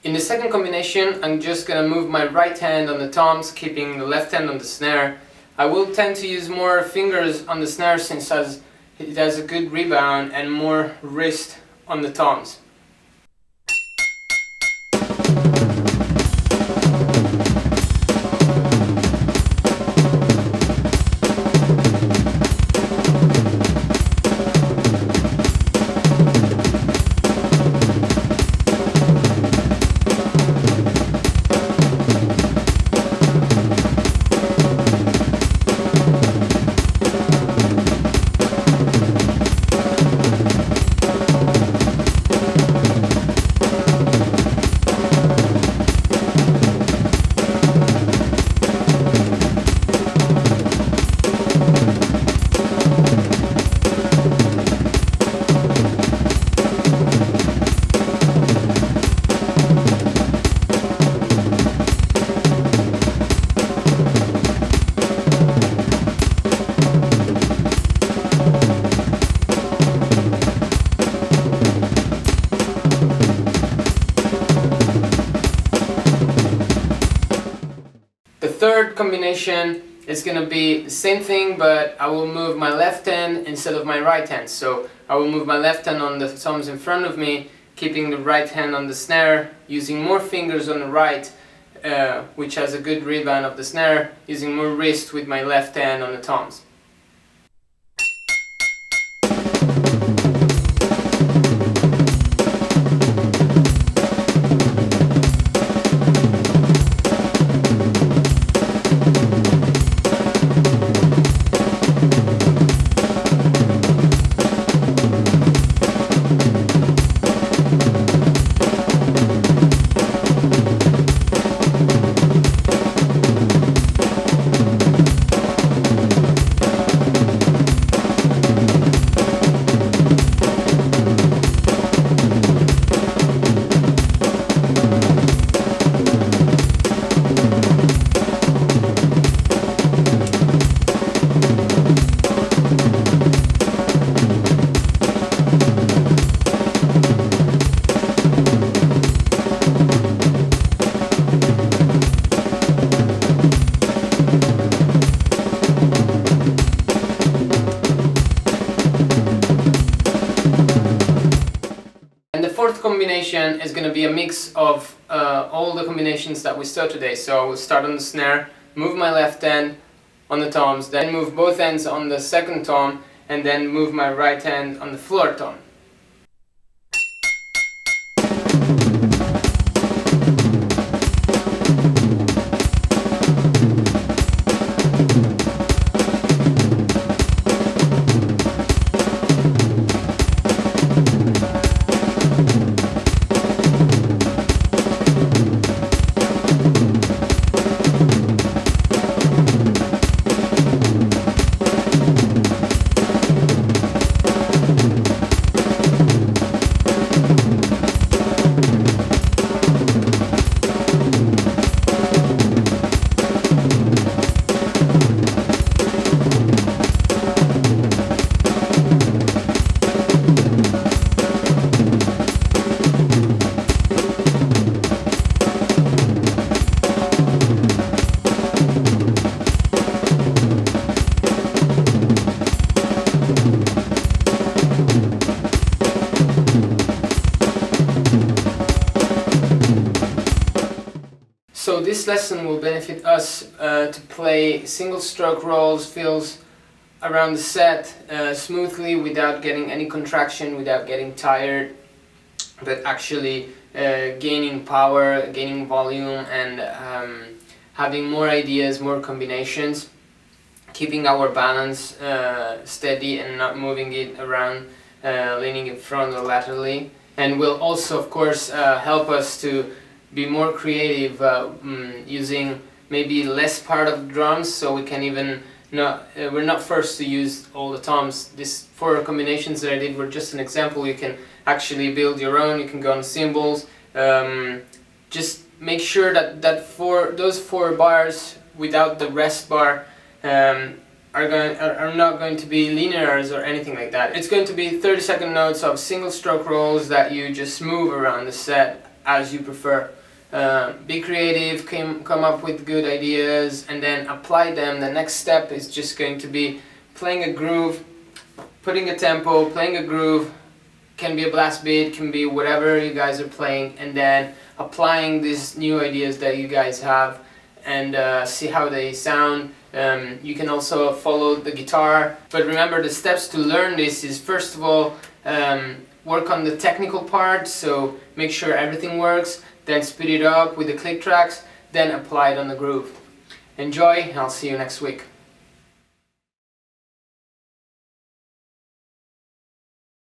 In the second combination, I'm just gonna move my right hand on the toms, keeping the left hand on the snare. I will tend to use more fingers on the snare since it has a good rebound, and more wrist on the toms. The third combination is going to be the same thing, but I will move my left hand instead of my right hand. So I will move my left hand on the toms in front of me, keeping the right hand on the snare, using more fingers on the right, which has a good rebound of the snare, using more wrist with my left hand on the toms. Fourth combination is going to be a mix of all the combinations that we saw today. So I will start on the snare, move my left hand on the toms, then move both hands on the second tom, and then move my right hand on the floor tom. So this lesson will benefit us to play single stroke rolls, fills around the set smoothly, without getting any contraction, without getting tired, but actually gaining power, gaining volume, and having more ideas, more combinations, keeping our balance steady and not moving it around, leaning in front or laterally. And will also, of course, help us to be more creative, using maybe less part of the drums, so we can even we're not forced to use all the toms. These 4 combinations that I did were just an example. You can actually build your own. You can go on cymbals. Just make sure that those 4 bars without the rest bar are not going to be linears or anything like that. It's going to be 30-second notes of single stroke rolls that you just move around the set as you prefer. Be creative, come up with good ideas, and then apply them. The next step is just going to be playing a groove, putting a tempo, playing a groove. Can be a blast beat, can be whatever you guys are playing, and then applying these new ideas that you guys have, and see how they sound. You can also follow the guitar, but remember, the steps to learn this is, first of all, work on the technical part, so make sure everything works, then speed it up with the click tracks, then apply it on the groove. Enjoy, and I'll see you next week.